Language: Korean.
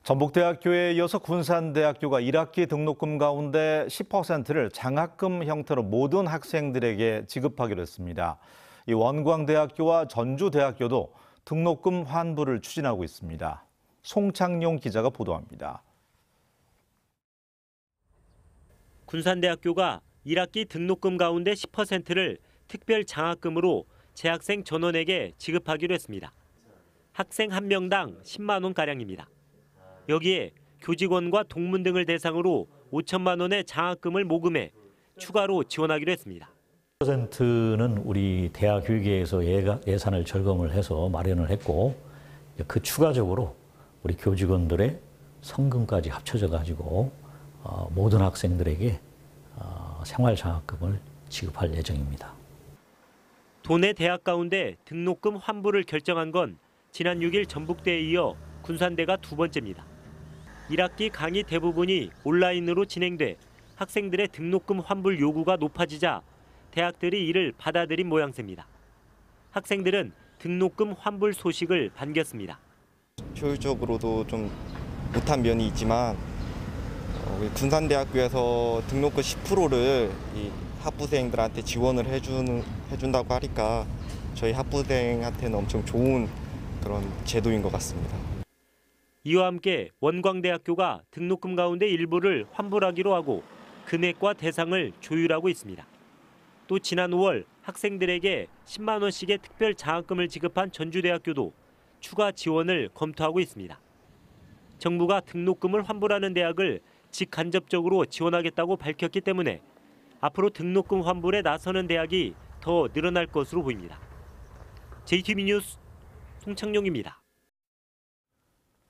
전북대학교에 이어서 군산대학교가 1학기 등록금 가운데 10%를 장학금 형태로 모든 학생들에게 지급하기로 했습니다. 이 원광대학교와 전주대학교도 등록금 환불을 추진하고 있습니다. 송창용 기자가 보도합니다. 군산대학교가 1학기 등록금 가운데 10%를 특별 장학금으로 재학생 전원에게 지급하기로 했습니다. 학생 1명당 10만 원가량입니다. 여기에 교직원과 동문 등을 대상으로 5천만 원의 장학금을 모금해 추가로 지원하기로 했습니다. 10%는 우리 대학교육위에서 예산을 절감을 해서 마련을 했고, 그 추가적으로 우리 교직원들의 성금까지 합쳐져 가지고 모든 학생들에게 생활장학금을 지급할 예정입니다. 도내 대학 가운데 등록금 환불을 결정한 건 지난 6일 전북대에 이어 군산대가 두 번째입니다. 1학기 강의 대부분이 온라인으로 진행돼 학생들의 등록금 환불 요구가 높아지자 대학들이 이를 받아들인 모양새입니다. 학생들은 등록금 환불 소식을 반겼습니다. 효율적으로도 좀 못한 면이 있지만 군산대학교에서 등록금 10%를 이 학부생들한테 지원을 해준다고 하니까 저희 학부생한테는 엄청 좋은 그런 제도인 것 같습니다. 이와 함께 원광대학교가 등록금 가운데 일부를 환불하기로 하고 금액과 대상을 조율하고 있습니다. 또 지난 5월 학생들에게 10만 원씩의 특별 장학금을 지급한 전주대학교도 추가 지원을 검토하고 있습니다. 정부가 등록금을 환불하는 대학을 직간접적으로 지원하겠다고 밝혔기 때문에 앞으로 등록금 환불에 나서는 대학이 더 늘어날 것으로 보입니다. JTBC 뉴스 송창용입니다.